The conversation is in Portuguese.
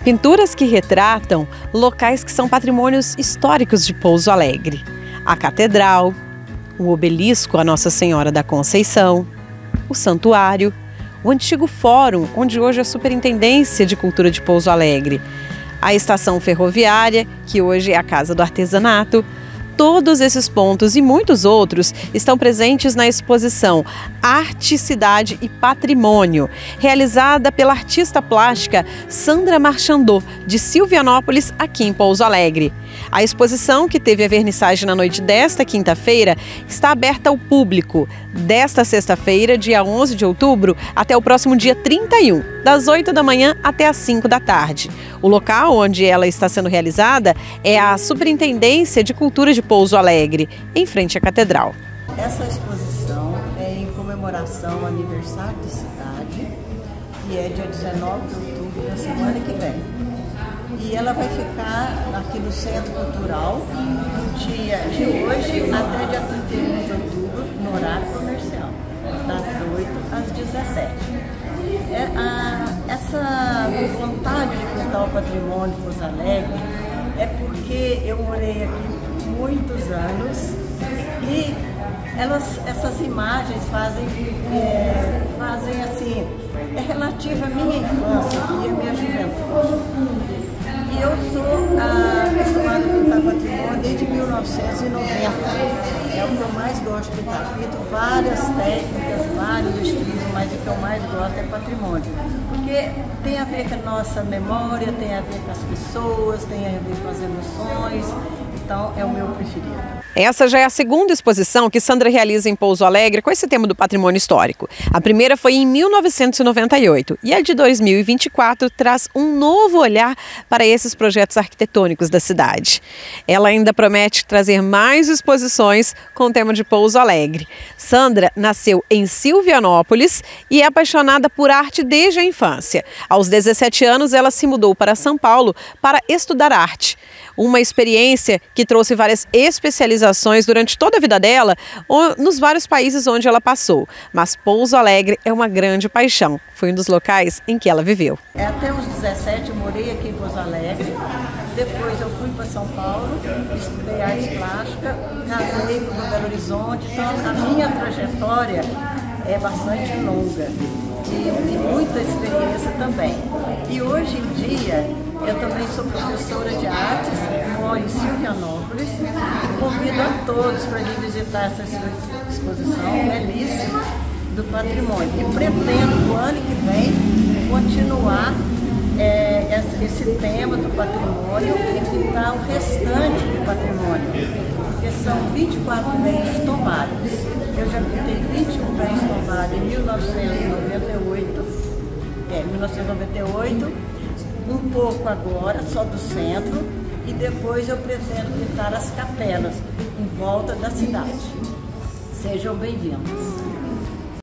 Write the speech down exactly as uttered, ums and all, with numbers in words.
Pinturas que retratam locais que são patrimônios históricos de Pouso Alegre. A Catedral, o Obelisco à Nossa Senhora da Conceição, o Santuário, o antigo Fórum, onde hoje é a Superintendência de Cultura de Pouso Alegre, a Estação Ferroviária, que hoje é a Casa do Artesanato. Todos esses pontos e muitos outros estão presentes na exposição Arte, Cidade e Patrimônio, realizada pela artista plástica Sandra Marchandot, de Silvianópolis, aqui em Pouso Alegre. A exposição, que teve a vernissagem na noite desta quinta-feira, está aberta ao público desta sexta-feira, dia onze de outubro, até o próximo dia trinta e um, das oito da manhã até as cinco da tarde. O local onde ela está sendo realizada é a Superintendência de Cultura de Pouso Alegre, em frente à Catedral. Essa exposição é em comemoração ao aniversário da cidade, que é dia dezenove de outubro, da semana que vem. E ela vai ficar aqui no Centro Cultural do dia de hoje até dia trinta e um de outubro, no horário comercial, das oito às dezessete. É, a, essa vontade de pintar o patrimônio de Pouso Alegre é porque eu morei aqui muitos anos e elas, essas imagens fazem, é, fazem assim, é relativa à minha infância e à minha juventude. E eu sou ah, acostumada a pintar patrimônio desde mil novecentos e noventa. É o que eu mais gosto de pintar. Pinto várias técnicas, vários estilos, mas o que eu mais gosto é patrimônio. Porque tem a ver com a nossa memória, tem a ver com as pessoas, tem a ver com as emoções. Então é o meu preferido. Essa já é a segunda exposição que Sandra realiza em Pouso Alegre com esse tema do patrimônio histórico. A primeira foi em mil novecentos e noventa e oito e a de dois mil e vinte e quatro traz um novo olhar para esses projetos arquitetônicos da cidade. Ela ainda promete trazer mais exposições com o tema de Pouso Alegre. Sandra nasceu em Silvianópolis e é apaixonada por arte desde a infância. Aos dezessete anos, ela se mudou para São Paulo para estudar arte. Uma experiência que trouxe várias especializações durante toda a vida dela, nos vários países onde ela passou. Mas Pouso Alegre é uma grande paixão. Foi um dos locais em que ela viveu. Até os dezessete eu morei aqui em Pouso Alegre. Depois eu fui para São Paulo, estudei arte plástica, casei no Belo Horizonte. Então a minha trajetória é bastante longa e, e muita experiência também. E hoje em dia eu também sou professora de artes, moro em Silvianópolis e convido a todos para vir visitar essa exposição belíssima do patrimônio. E pretendo, no ano que vem, continuar é, esse tema do patrimônio e pintar o restante do patrimônio, porque são vinte e quatro bens tombados. Eu já pintei vinte e um bens tombados em mil novecentos e noventa e oito, é, mil novecentos e noventa e oito, um pouco agora, só do centro, e depois eu pretendo pintar as capelas em volta da cidade. Sejam bem-vindos.